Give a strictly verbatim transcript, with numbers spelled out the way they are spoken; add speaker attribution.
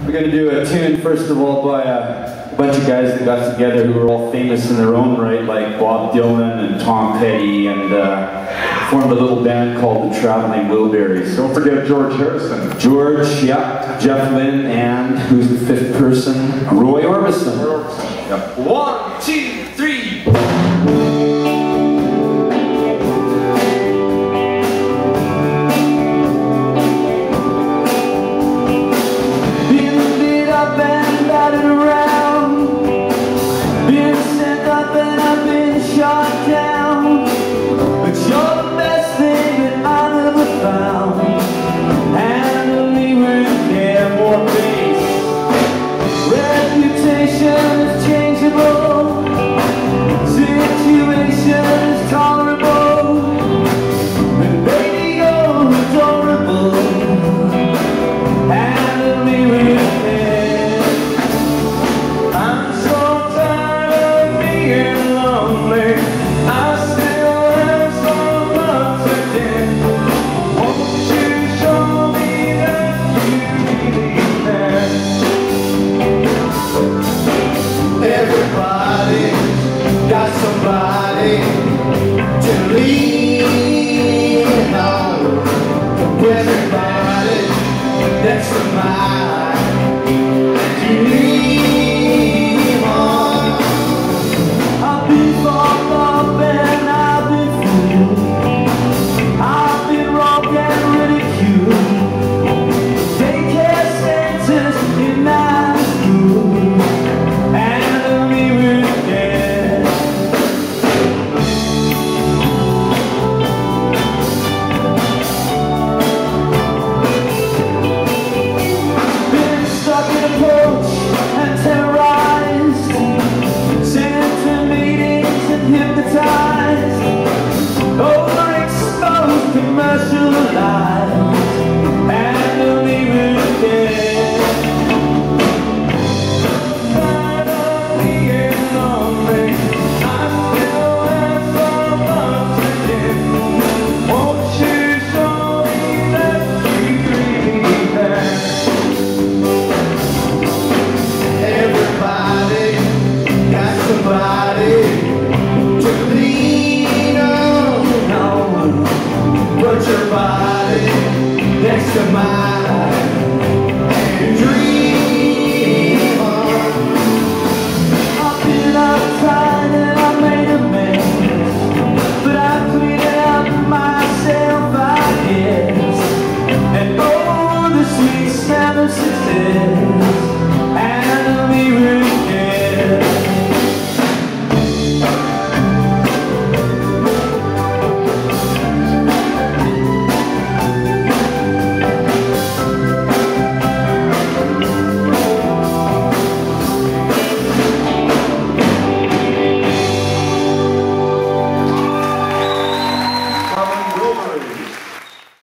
Speaker 1: We're going to do a tune, first of all, by a bunch of guys that got together who were all famous in their own right, like Bob Dylan and Tom Petty, and uh, formed a little band called the Traveling Wilburys.
Speaker 2: Don't forget George Harrison.
Speaker 1: George, yeah, Jeff Lynne, and who's the fifth person? Roy Orbison.
Speaker 2: Roy Orbison. Yep.
Speaker 3: One, two, three.
Speaker 4: Since